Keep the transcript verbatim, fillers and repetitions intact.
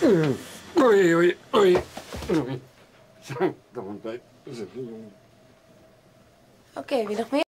Oei, oei, oei. Oei. Zo, dan een beetje. Oké, wie nog meer?